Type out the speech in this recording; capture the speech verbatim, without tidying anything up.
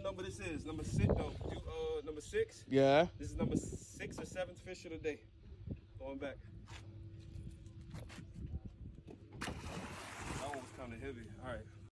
number this is. Number six. No, do, uh, number six. Yeah. This is number six or seventh fish of the day. Going back. That one was kind of heavy. All right.